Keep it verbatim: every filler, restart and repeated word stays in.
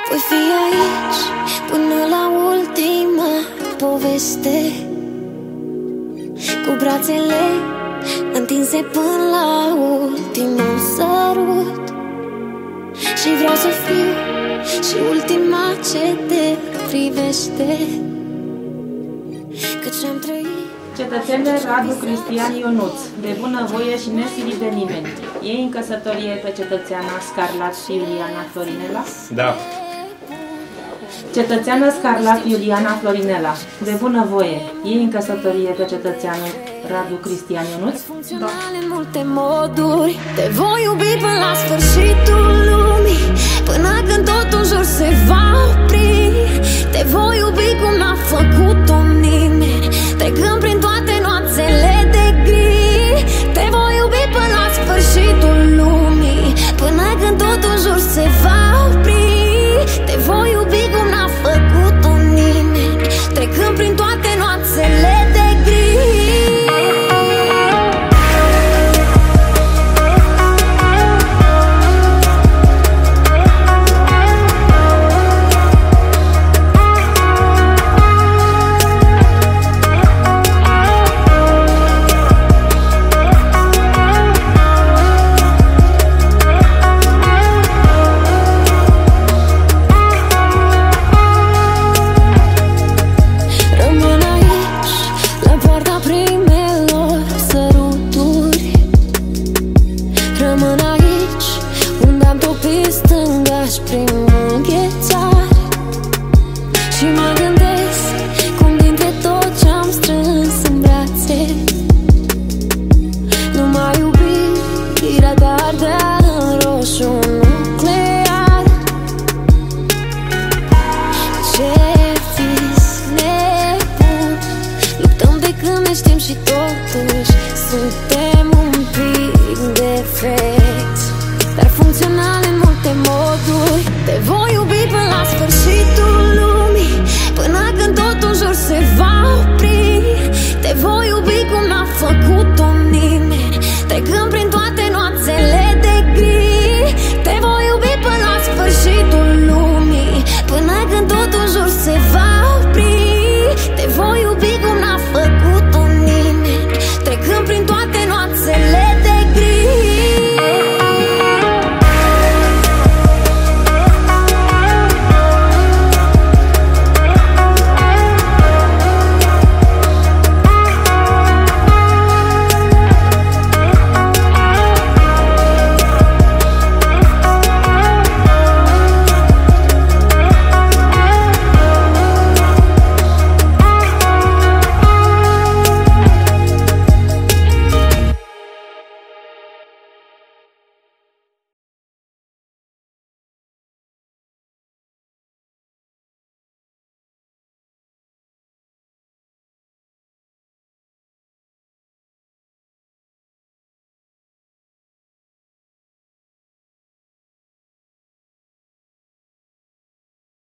Voi fi aici până la ultima poveste, cu brațele întinse până la ultimul sărut. Și vreau să fiu și ultima ce te privește, căci am trăit. Cetățenul Radu Cristian Ionuț, de bunăvoie și nesilit de nimeni, iei în căsătorie pe cetățeana Scarlat Iuliana Florinela? Da. Cetățeană Scarlat Iuliana Florinela, de bunăvoie, iei în căsătorie pe cetățeanul Radu Cristian Ionuț? Da. În multe moduri te voi iubi până la sfârșitul lumii, până când totul jur se va opri. Te voi iubi cum n-a făcut-o nimeni, trecând prin toate noaptele de gri. Te voi iubi până la sfârșitul lumii, până când totul jur se va opri. Te voi iubi cum n-a făcut-o nimeni, trecând prin toate noaptele de gri. Rămân aici, unde am topit stânga-și prin înghețare, și mă gândesc cum dintre tot ce-am strâns în brațe, numai iubirea ta ardea în roșu nuclear. Ce vis nebun, luptăm de când ne știm și totuși suntem un pic de fel.